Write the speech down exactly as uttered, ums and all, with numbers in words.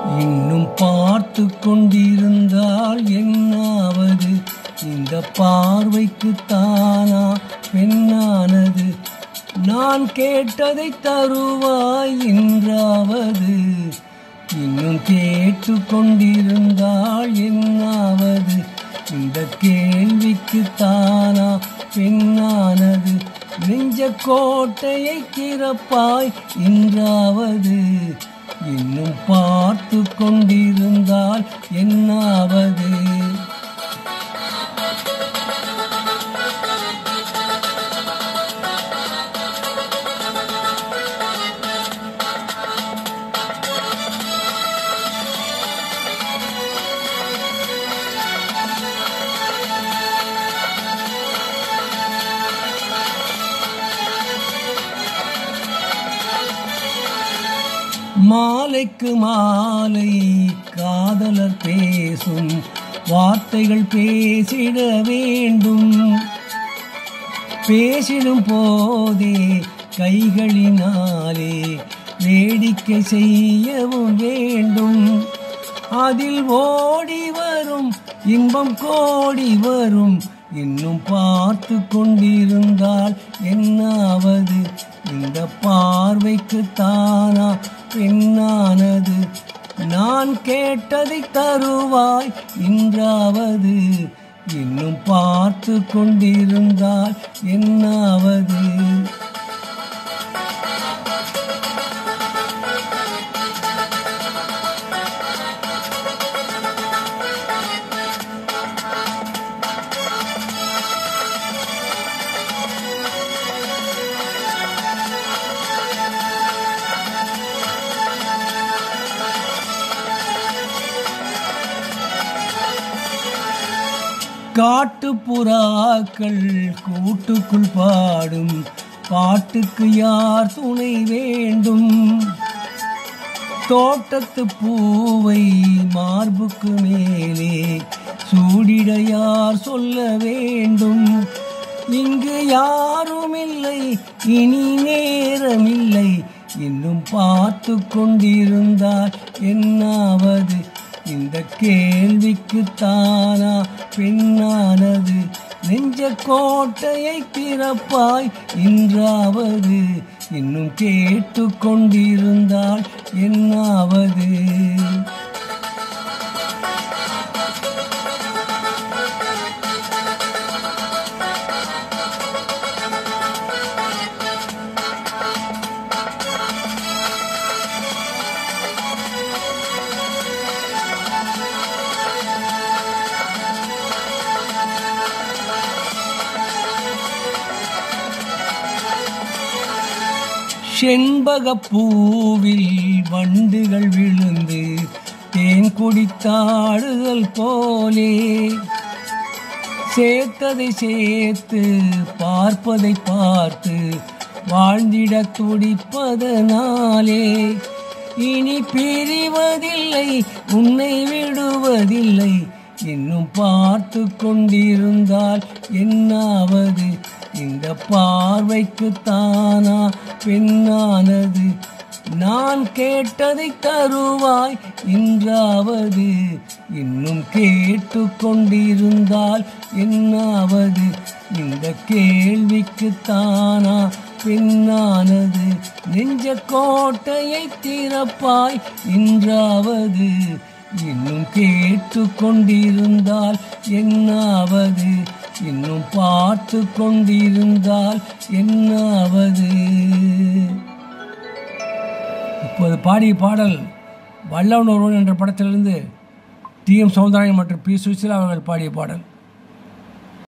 இன்னும் பார்த்து கொண்டிருந்தால் என்னாவது? இந்த பார்வைக்கு தானா பெண்ணானது? நான் கேட்டதை தருவாய் என்றாவது? இன்னும் கேட்டு கொண்டிருந்தால் என்னாவது? இந்த கேள்விக்கு தானா பெண்ணானது? நெஞ்ச கோட்டையை திறப்பாய் என்றாவது? இன்னும் பார்த்து கொண்டிருந்தால் என்னாவது? மாலைக்கு மாலை காதலர் பேசும் வார்த்தைகள் பேசிட வேண்டும். பேசிடும் போதே கைகளினாலே வேடிக்கை செய்யவும் வேண்டும். அதில் ஓடி வரும் இன்பம் கோடி வரும். இன்னும் பார்த்து கொண்டிருந்தால் என்னாவது? இந்த பார்வைக்கு தானா பெண்ணானது? நான் கேட்டதை தருவாய் என்றாவது? இன்னும் பார்த்து கொண்டிருந்தால் என்னாவது? காட்டுப்புறாக்கள் கூட்டுக்குள் பாடும் பாட்டுக்கு யார் துணை வேண்டும்? தோட்டத்து பூவை மார்புக்கு மேலே சூடிட யார் சொல்ல வேண்டும்? இங்கு யாரும் இல்லை, இனி நேரமில்லை. இன்னும் பார்த்து கொண்டிருந்தால் என்னாவது? இந்த கேள்விக்கு தானா பெண்ணானது? நெஞ்ச கோட்டையை திறப்பாய் என்றாவது? இன்னும் கேட்டு கொண்டிருந்தால் என்னாவது? செண்பகப்பூவில் வண்டுகள் விழுந்து தேன் குடித்தாடுதல் போலே சேர்த்ததை சேர்த்து பார்ப்பதை பார்த்து வாழ்ந்திட துடிப்பதனாலே இனி பிரிவதில்லை, உன்னை விடுவதில்லை. இன்னும் பார்த்து கொண்டிருந்தால் என்னாவது? இந்த பார்வைக்கு தானா பெண்ணானது? நான் கேட்டதை தருவாய் என்றாவது? இன்னும் கேட்டு கொண்டிருந்தால் என்னாவது? இந்த கேள்விக்கு தானா பெண்ணானது? நெஞ்ச கோட்டையை திறப்பாய் என்றாவது? இன்னும் கேட்டு கொண்டிருந்தால் என்னாவது? இன்னும் பார்த்து கொண்டிருந்தால் என்னாவது? இப்போது பாடிய பாடல் வல்லவன் ஒருவன் என்ற படத்திலிருந்து டி எம் சௌந்தரராஜன் மற்றும் பி சுசீலா அவர்கள் பாடிய பாடல்.